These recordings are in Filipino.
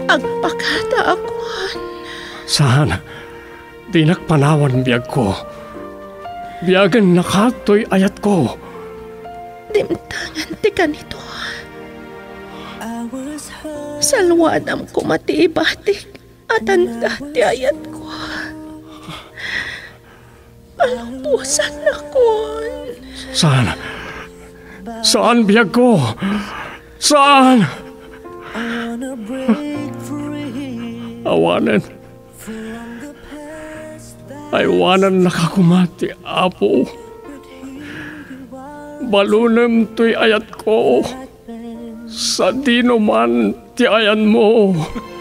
agpakata akon. Saan? Di nakpanawan biyag ko. Biyagan nakatoy ayat ko. Dimtangan ti kanito. Salwadam ko matiibatik at anda ti ayat ko. Palampusan na kon. Saan? Saan biyag ko? Saan? Awanan. Aywanan nakakumati, Apo. Balunem to'y ayat ko. Sa dino man ti ayan mo.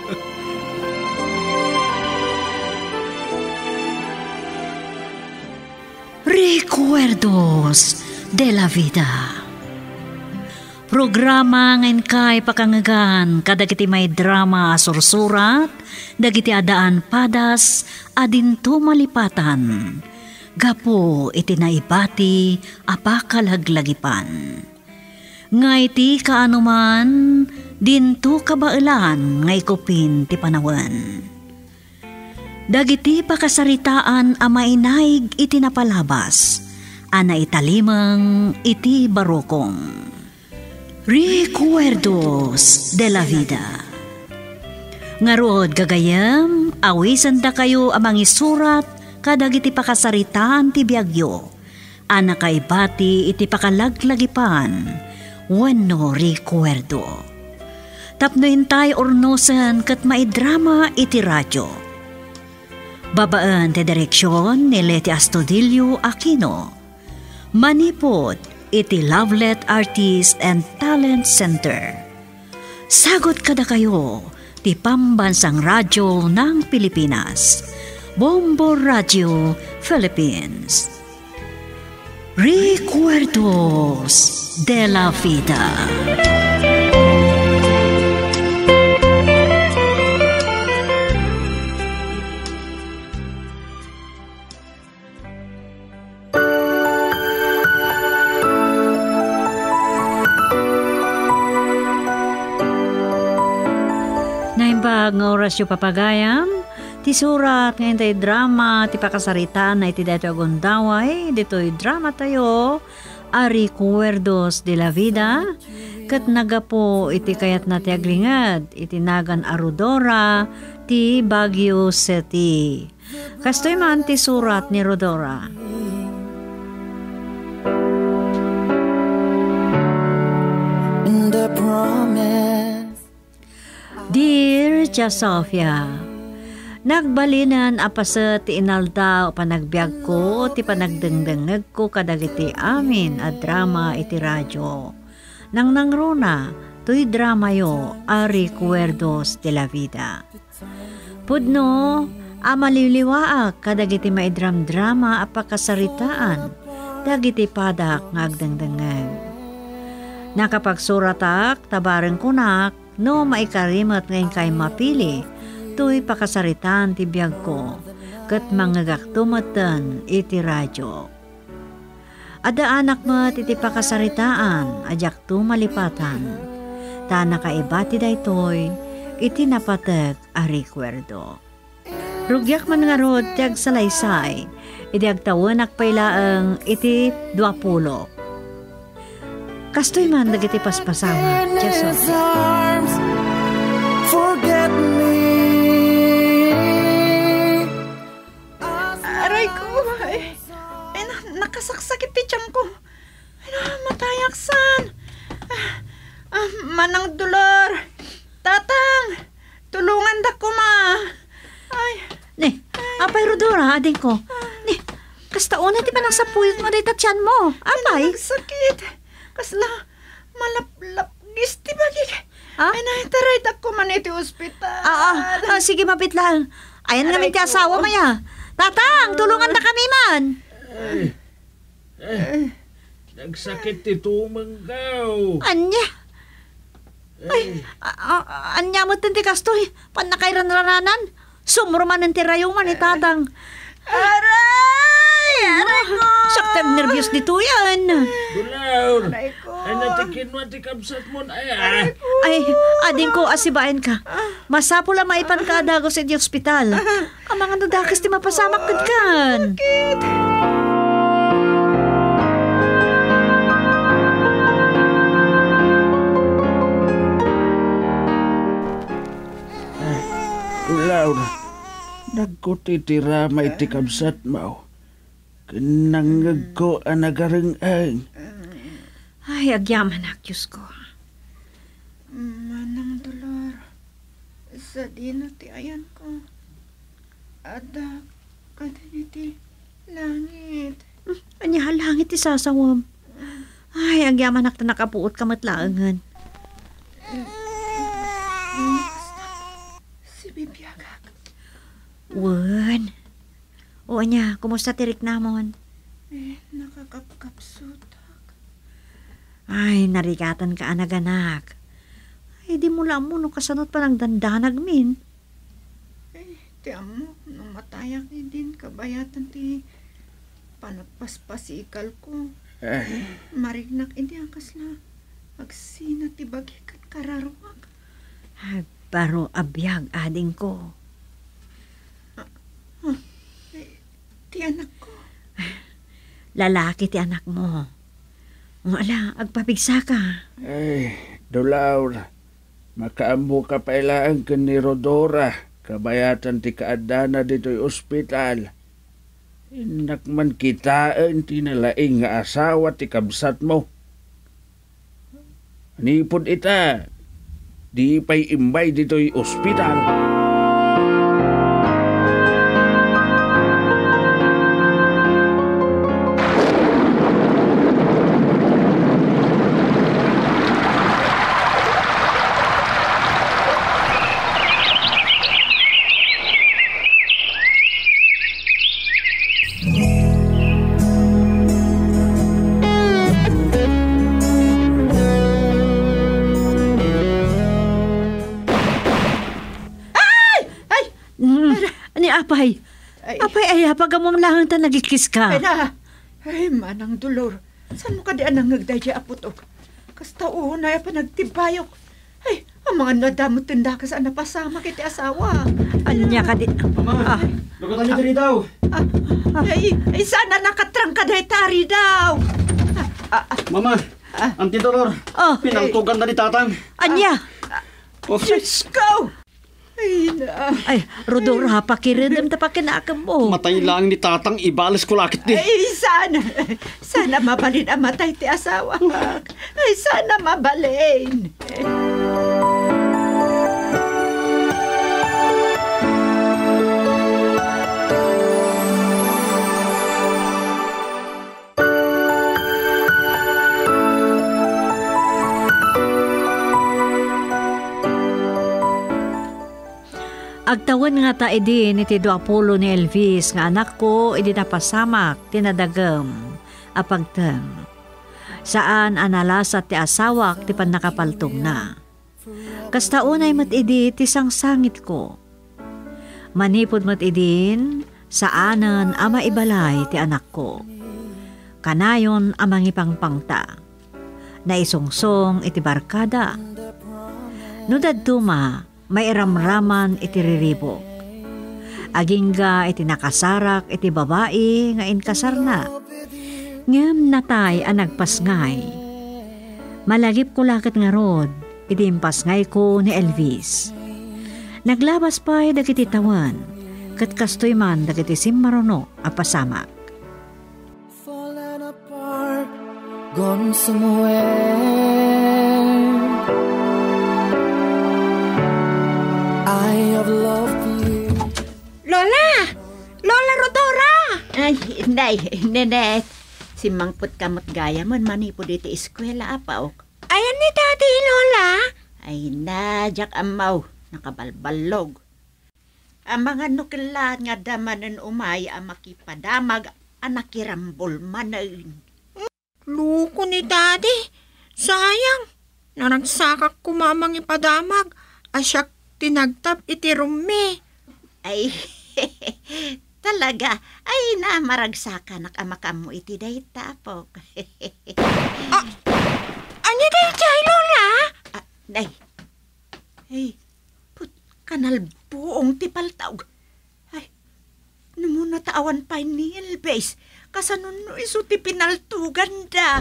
Recuerdos de la Vida. Programa ngayon kay pakangagan kadagiti may drama sursurat, dagiti adaan padas, adinto malipatan. Gapo iti naibati apakalaglagipan. Ngay ti kaanuman, dinto kabailan ngay kupin ti panawan. Dagiti pakasaritaan amainaig iti napalabas, ana italimang iti barokong. Recuerdos de la Vida. Ngarod gagayam, awisan da kayo amang isurat kadagiti pakasaritaan ti biagyo. Ana kaibati iti pakalaglagipan, wenno recuerdo. Tapno intay ornosan kat maidrama iti radyo. Babaan ti direksyon ni Leti Astudillo Aquino. Manipod iti Lovelet Artist and Talent Center. Sagot kada kayo ti Pambansang Radyo ng Pilipinas. Bombo Radio Philippines. Recuerdos de la Vida. Naimbag nga oras yung papagayam, ti surat ngayon tayo drama, ti pakasaritaan na iti dato agundaway, dito'y drama tayo, Recuerdos de la Vida, kat naga po iti kayat na ti aglingad, iti nagan Arudora, ti Baguio City. Kastoy man ti surat ni Rodora. The promise. Dear Tia Sofia, nagbalinan apasa ti inalda o panagbiag ko ti panagdengdengeg ko kadagiti amin a drama iti radyo. Nang nangruna, tuy drama yo Recuerdos de la Vida. Pudno, amaliliwaak kadagiti maidram-drama a pakasaritaan, dagiti padak ngagdengdengeg. Nakapagsuratak, tabareng kunak, no maikarimat ngayon kay mapili, tuy pakasaritan ti biyag ko, kat mangagaktumatan iti radyo. Ada anak mo iti pakasaritaan, ajak tu malipatan, ta nakaibati daytoy, iti napatag a recuerdo. Rugyak man nga rod, tiag salaysay, iti agtawanak pailaang iti 20. Kastoy man dagiti paspasawa, Jesus. Forget me. Aray ko, ay nakasaksakit ti tiyang ko. Ay, matayaksan. Manang dolor. Tatang, tulungan da ko, ma. Ay. Ne, apay Rodora, ading ko. Ne, kastauna di pa nang sapuyot mo day tatyan mo. Apay. Nagsakit. Kasla, malaplap. Gisti ba, Kik? Ah? Ay, naitaray ako man iti ospital. Sige, mapit lang. Ayan namin ti asawa maya. Tatang, tulungan na kami man. Nagsakit ito manggaw. Anya? Anya mo tinti kastoy. Panakairan-rananan. Sumurman ng tirayo man itadang. Aray! Aray ko! Saktang nervyos dito yan. Gulaw. Aray ko. Anatikin mo ti kabsat mo na ay. Ay, ading ko asibain ka. Masapo lang maipan ka dagos sa ospital. Ang mga nudakis ti mapasamak kan. Laura, nagkutitira may ti kabsat mo. Kanangag ko ang nagaring-ang. Ay, agyaman ak, Diyos ko. Manang dolor. Sa dino ti ayan ko. Ada kadaniti langit. Anya langit ti sasawam. Ay, agyaman ak na nakapuot ka matlaangan. Si Bibiyagak. Wan. O anya, kumusta tirik namon? Nakakapkapsutak. Ay, narigatan ka anak-anak. Ay, di mo lang mo no kasanot pa ng dandanag min. Ti amo, nung matayak ni din kabayatan ti panagpaspasikal ko. Marignak hindi ang kasla. Agsina ti bagikat kararuak. Ay, baro abiyag ading ko. Ti anak ko. Lalaki ti anak mo. Wala, agpapigsa ka. Ay, Laura, makaambo ka pailaan ka ni Rodora. Kabayatan ti kaadana dito'y ospital. Inak man kitaan ti nalaing nga asawa ti kabsat mo. Nipod ita, di pa'y imbay dito'y ospital. Apay. Apay ay pagamong lang ta nagikis ka. Ay na. Ay, manang dolor. Saan mo ka di anang nagdaya aputok? Kasta na pa nagtibayok. Ay, ang mga nadamot tinda ka sa napasama kiti asawa. Anya ka di. Mama, lugutan niyo diri daw. Ay, sana nakatrang ka dahi tari daw. Mama, ang tidolor. Pinangtugan na ni tatang. Anya. Diyos ko! Ay, Rodora, pakiridem ta pakinakam mo. Matay lang ni tatang, ibalas ko lakit di. Ay, sana mabalin ang matay ti asawa. Ay, sana mabalin. Agtawan nga ta idi ni Tido Apollo ni Elvis nga anak ko idi napasamak tinadagam apagteng. Saan analasat ti asawak ti panakapaltong na. Kastaunay mat idi ti sangsangit ko. Manipod mat idin saanan ama ibalay ti anak ko. Kanayon amang ipangpangta. Naisungsong iti barkada. Nudad tuma may ramraman iti riribok. Agingga iti nakasarak iti babae nga inkasar na. Ngem natay ang nagpasngay. Malagip ko lakit nga rod, iti impasngay ko ni Elvis. Naglabas pa'y dagiti tawan, kat kastoy man dagiti simmarono a pasamak. Fallen apart, gone somewhere. I have loved you. Lola! Lola Rodora! Ay, Nenet. Si Mangput kamot gaya man manipod iti eskwela apaok. Ayan ni Daddy, Lola. Ay na, jak amaw. Nakabalbalog. Ang mga nukilan nga damanan umay ang makipadamag ang nakirambol manain. Luko ni Daddy. Sayang. Naragsakak kumamang ipadamag. Asyak tinagtap iti rumi. Ay, talaga. Ay na, maragsakan amakam mo iti day tapok. day chay, Lola? Day. Hey, put kanal buong tipaltaw. Ay, namuna taawan pa ni Elbes. Kasanon no iso ti pinaltugan da.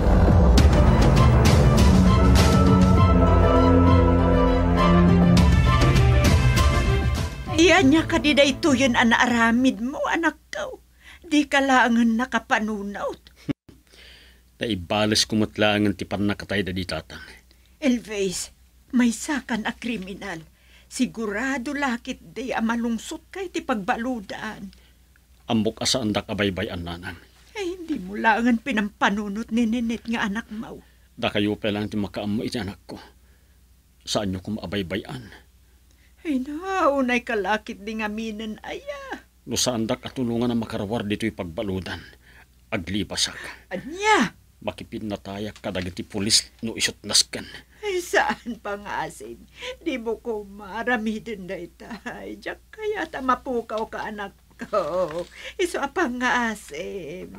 Iyan niya kadida ito yun anaaramid mo, anak ko. Di ka langan nakapanunaw. Naibalas kumatlangan ti panakatay da di tatang. Elvez, may sakan a kriminal. Sigurado lakit day amalungsot kay ti pagbaludaan. Ambok asaan da kabaybayan nanang. Ay, hindi mo langan pinampanunot ni Nenet nga anak mo. Da kayo pa lang ti makaamo iti anak ko. Saan nyo kumabaybayan? Ay na, unay kalakit di nga minen aya. No saan da katulungan na makarawar dito'y pagbaludan. Aglipasak. Anya? Makipin na tayak kadagiti pulis no isot naskan. Ay, saan pa nga asin? Di mo ko maramidin na itay. Diyak kaya mapukaw ka anak ko. Iso apang nga asin.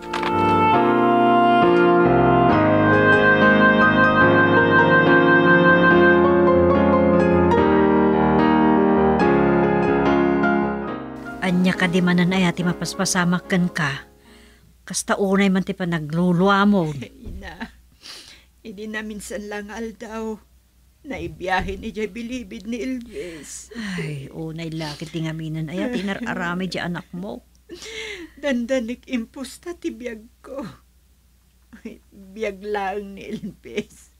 Anya ka di manan ay ati mapaspasamakan ka. Kasta unay man ti pa nagluluwa mo. Ina, hindi na minsan lang aldaw. Naibiyahe ni Jay Bilibid ni Elvis. Ay, unay lakit ti ngaminan ay ati nararami di anak mo. Dandanik impusta ti biyag ko. Ay, biyag lang ni Elvis.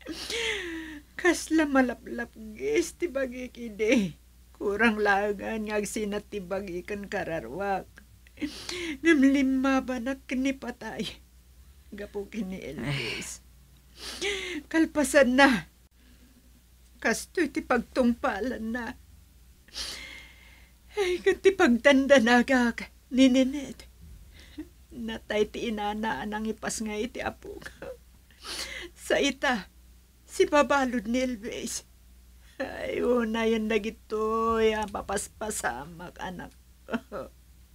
Kasla malaplap gis ti bagikide. Kurang lagan nga agsinat ti bagikan kararwak. Ngamlima ba na kinipatay? Gapo kini Elvis. Kalpasan na. Kasto'y ti pagtungpalan na. Ay, ti pagtanda na agak ni Nenet. Natay ti inanaan ang ipas nga iti apo. Sa ita, si babalod ni Elvis. Ay, una yan na gito, yan papaspasamak anak ko.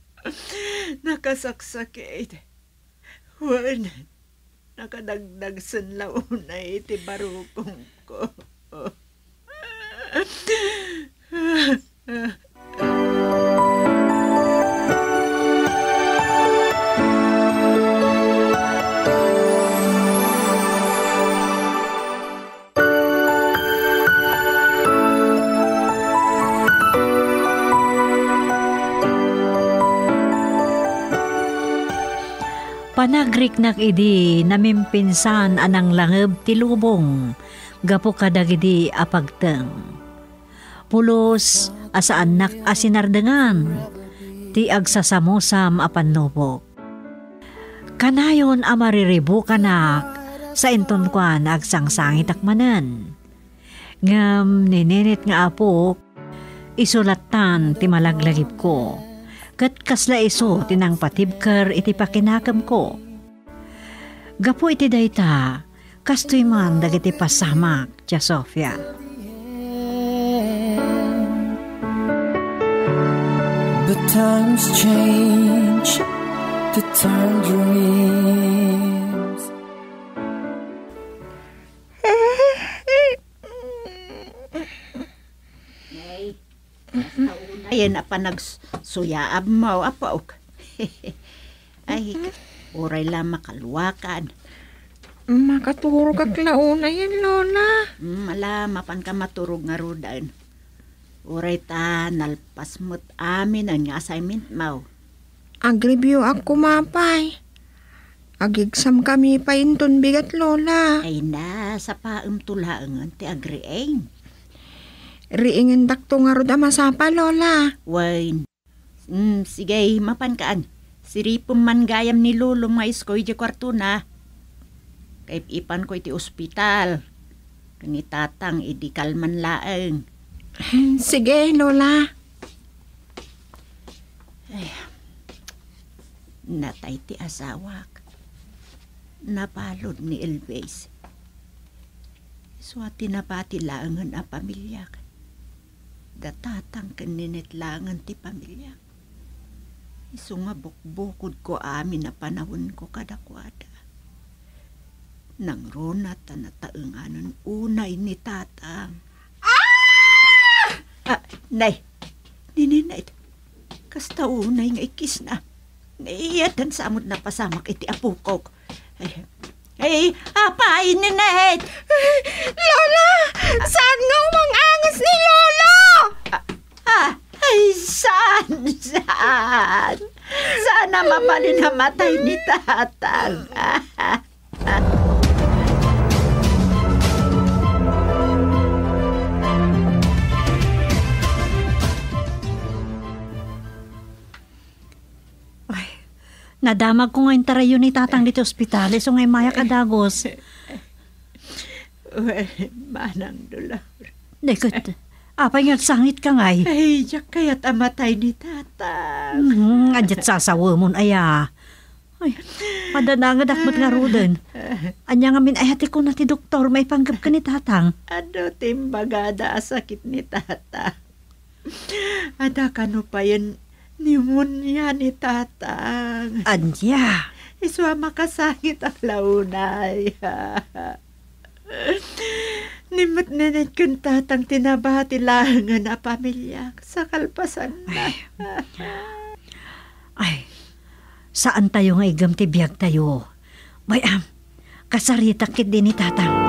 Nakasaksakit. Wan, nakadagdagsan launa iti barukong ko. Panagriknak idi namimpinsan anang langeb ti lubong, gapo kadagidi apagteng. Pulos asa anak asinardengan, ti agsasamosam apan lubok. Kanayon amariribu kanak, sa inton kwa nagsangsangit akmanan. Ngam nininit nga apok, isulatan ti malaglagip ko. Kat kasla iso tinang patibker iti pakinakam ko. Gapo iti dayta, kastoy man dagiti pasamak, Tia Sofia. The times change to turn dreams. Ayan apa nagsuyaab mo, apaok. Ay, oray lang makaluwakan. Makaturog kag launa yan, Lola. Malamapan ka maturog nga rudan. Oray ta, nalpas mo't amin ang assignment mo. Ag-review ako, mapay. Ag-exam kami pa inton bigat, Lola. Ay na, sa paumtulangan ti agrieng. Riingin dakto nga ro da masapa, Lola. Wine. Sige, mapan kaan. Siripom man gayam ni Lulong nga iskoy di kwarto na. Kay ipan ko iti ospital. Kani tatang idi kalman laeng. Sige, Lola. Ay, natay ti asawak. Napalod ni Elvis. Swati na pati laangan a pamilya. Datatang kaninit langan ti pamilya. Iso nga bukbukod ko amin na panahon ko kadakwada. Nang runat na taenganan unay ni tatang. Nay, ninay, kasta unay nga ikis na. Iyatan sa amod na pasamak iti apukok. Ay, apay, ninay! Lola! Saan nga umang-angas ni Lolo? Ay, saan? Sana mapalin namatay ni tatang. Nadamag ko ngayon tarayo ni tatang dito ospital. So ngayon maya kadagos. Manang Dolor. Dekot, apay nga sangit ka ngay. Ay, jak kaya't amatay ni tatang. Adjat sasawa mo aya. Ay, madanangad akmat nga ruden. Anya nga min ay hati ko na ti doktor may panggap ka ni tatang. Ano timbagada sakit ni tatang. Ada kano pa yan pneumonia ni tatang. Anya. Iswa makasakit ang launay. Nimot nanay kong tatang tinabati lang na pamilya sa kalpasan na. Ay, saan tayo nga igam ti biyag tayo? May kasarita kit din ni tatang.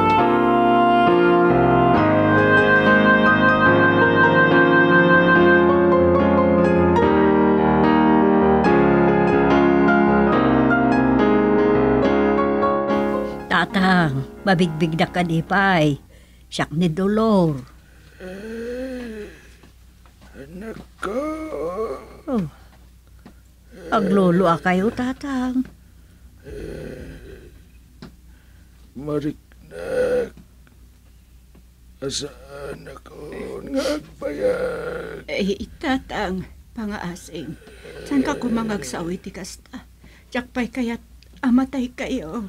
Tatang, mabigbig na kadipay. Siyak ni Dolor. Anak ko. Oh. Aglolo kayo, tatang. Mariknak. Asaan ako ngagbayag. Tatang, pangaasing. San ka kumangagsawi ti kasta? Jakpay kaya't amatay kayo.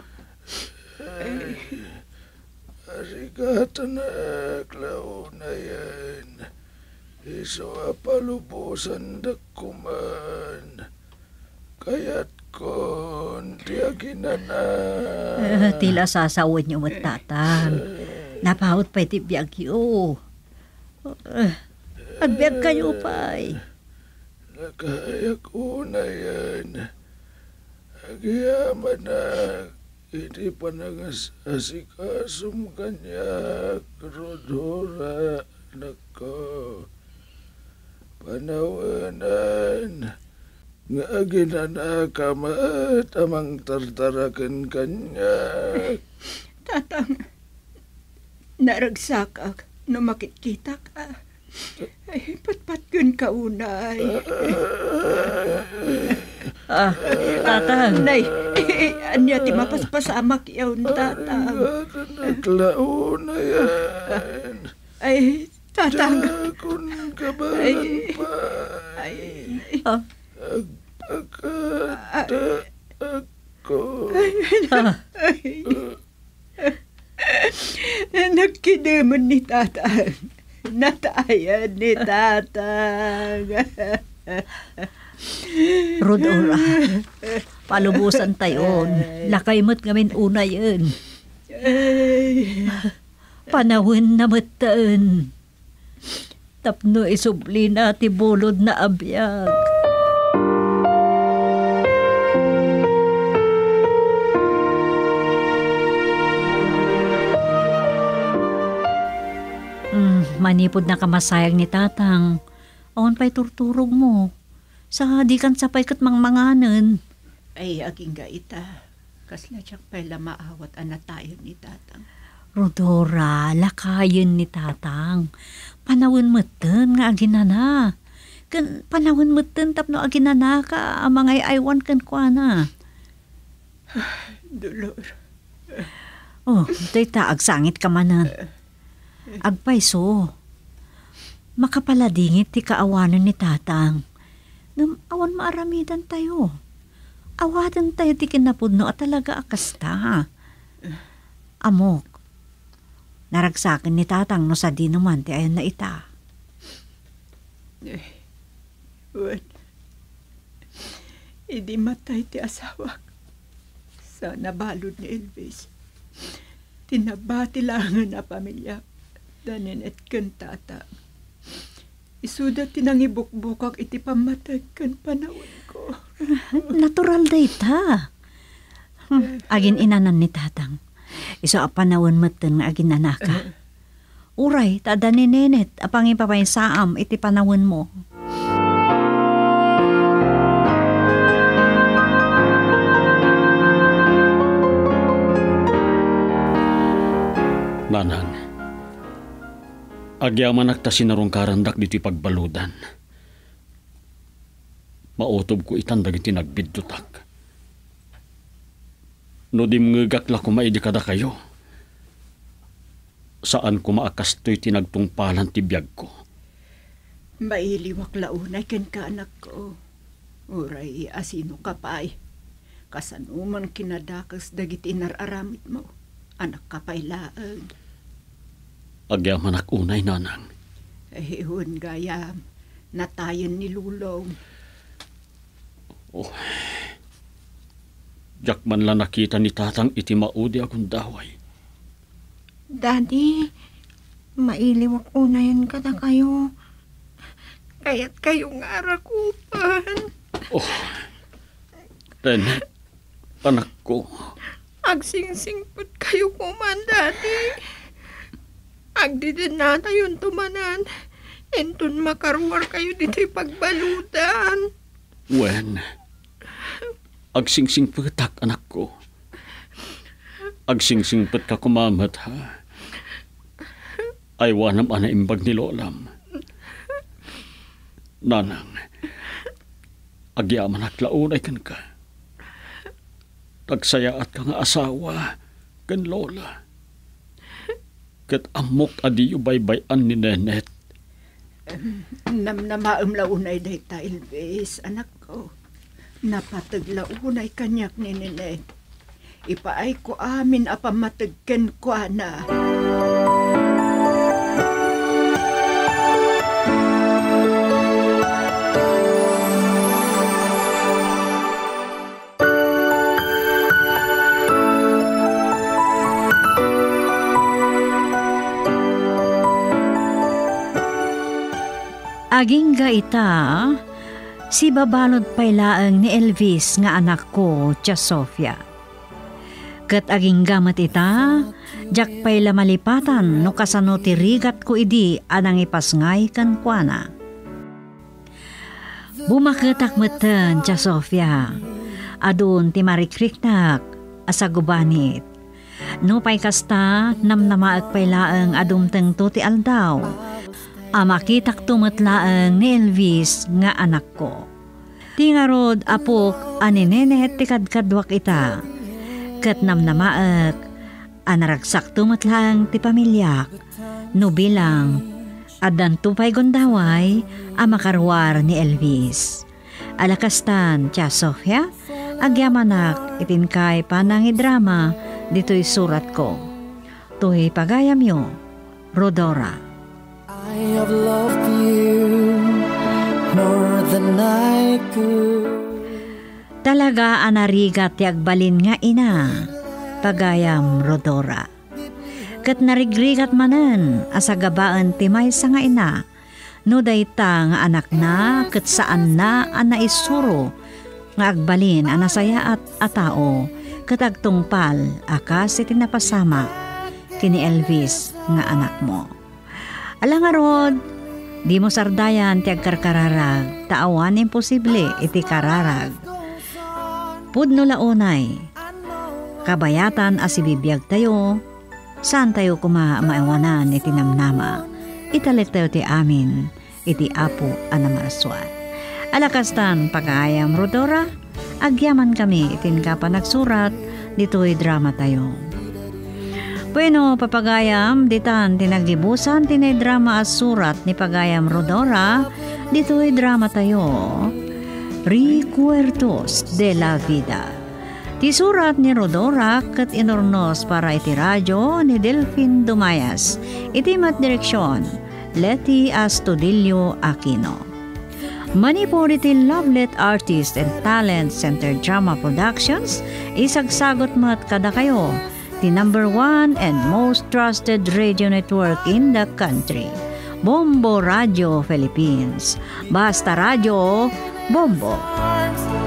Arigato na klaw na yan. Iso apalubusan dakuman. Kaya't kon tiagina na. Tila sasawad niyo mat tatang. Napahot pa iti biyag yo. Agbiyag kayo pa'y. Nakaya ko na yan. Agiyaman na. Hindi pa nangasikasum kanya, Rodora, nako. Panawanan, nga ginanakamat amang tartarakan kanya. Tatang, naragsakak no makikita ka. Ay, patpatgun ka unay. Tatang. Nay, anya ti mapaspasamak yawn, tatang. Naglao na yan. Ay, tatang. Dakon kabalan pa. Agpagkata ako. Nagkidemon ni tatang. Natayan ni tatang. Rodora, palubusan tayon. Lakay mo't ngamin una yun. Panahon na matan. Tapno isubli na ti bulod na abiyag. Manipod na kamasayang ni tatang. Awan pa'y turturog mo. Sa di kan sapay kat mangmanganan. Ay, aging gaita. Kasla siyak pala maawat tayo ni tatang. Rodora, lakayin ni tatang. Panawin meten nga aginana. Kan panawin meten tapno aginana ka amangay aywan kan kuana. Dolor. Oh, ito'y agsangit ka manan. Agpayso. Makapaladingit ti kaawanan ni tatang. Nung awan maaramidan tayo. Awadan tayo ti kinapudno at talaga akasta. Amok. Naragsakin ni tatang no sa di naman ti ayon na ita. Wan. Hindi matay ti asawak. Sa nabalod ni Elvis. Tinabatilangan na pamilya. Danin at kantata. Isuda tinangibukbukak iti pamatag kan panahon ko. Natural day ta. Agin inanan ni tatang. Iso a panahon matan nga agin nanaka. Uray, tada ni nenet, apang ipapay saam iti panahon mo. Nanang, agyaman akta sinarong karandak dito'y pagbaludan. Mautob ko itandag iti nagbiddutak. No di mngagak la kumaidi kada kayo. Saan ko maakastoy tinagtungpalan ti biyag ko? Mailiwak launay ken ka anak ko. Uray, asino ka pa'y. Kasanuman kinadakas dagiti nararamit mo. Anak ka pa'y laang. Agyaman ak unay, nanang. Ehon gayam, natayan ni Lulong. Oh, jak man lang nakita ni tatang iti maudi akong daway. Daddy, mailiwak unayan ka na kayo. Kaya't kayo nga arakupan. Oh, Renet, anak ko. Agsingsingpot kayo kuman, Daddy. Agdidin na tayon tumanan. Entun makarwar kayo dito'y pagbalutan. Wen, agsingsingpetak anak ko. Agsingsingpet ka kumamat ha. Ay wanam ana imbag ni Lolam. Nanang, agyaman aklaunay kan ka. Tagsayaat ka nga asawa kan Lola. Kat amok adiyo baybayan ni Nenet. Namnamaam launay day ta Elvis, anak ko. Napatag launay kanyak ni Nenet. Ipaay ko amin apamatagken ko na. Aging gaita, si babalod pailaang ni Elvis nga anak ko, Tia Sofia. Kat aging gamat ita, jak paila malipatan no kasano tirigat ko idi anang ipasngay kan kuana. Bumaketak meten, Tia Sofia, adun ti marikriknak asagubanit. No pay kasta namnamaag pailaang adumteng to ti aldaw. Amakitak tumatlaang ni Elvis nga anak ko. Tingarod apok aninenet ti kadkadwak ita. Kat namnamaak anaragsak tumatlaang ti pamilyak. No bilang adan tupay gondaway amakarwar ni Elvis. Alakastan, Tia Sofia, agyamanak itinkay panangidrama dito'y surat ko. Tuy pagayam yo, Rodora. I have loved you more than I could. Talaga anarigat ti agbalin nga ina, pagayam Rodora. Kat narigrigat manen, asagabaan ti maysa nga ina, no dayta nga anak na, kat saan na anaisuro, nga agbalin anasaya at atao, kat agtungpal, akas iti napasama, kini Elvis nga anak mo. Alangarod, di mo sardayan ti agkarkararag, taawan imposible iti kararag. Pudno launay, kabayatan asibibiyag tayo, saan tayo kumamaiwanan iti namnama, italik tayo ti amin, iti apo anamarswa. Alakastan pagayam Rodora, agyaman kami itin ka pa nagsurat, dito'y drama tayo. Bueno, papagayam, ditan tinagibusan tinay drama at surat ni Pagayam Rodora, dito'y drama tayo. Recuerdos de la Vida. Ti surat ni Rodora kat inornos para iti radyo ni Delfin Dumayas. Iti mat direksyon, Leti Astudillo Aquino. Manipur iti Lovelet Artist and Talent Center Drama Productions, isagsagot mat kada kayo, iti number 1 and most trusted radio network in the country. Bombo Radio Philippines. Basta Radio, Bombo.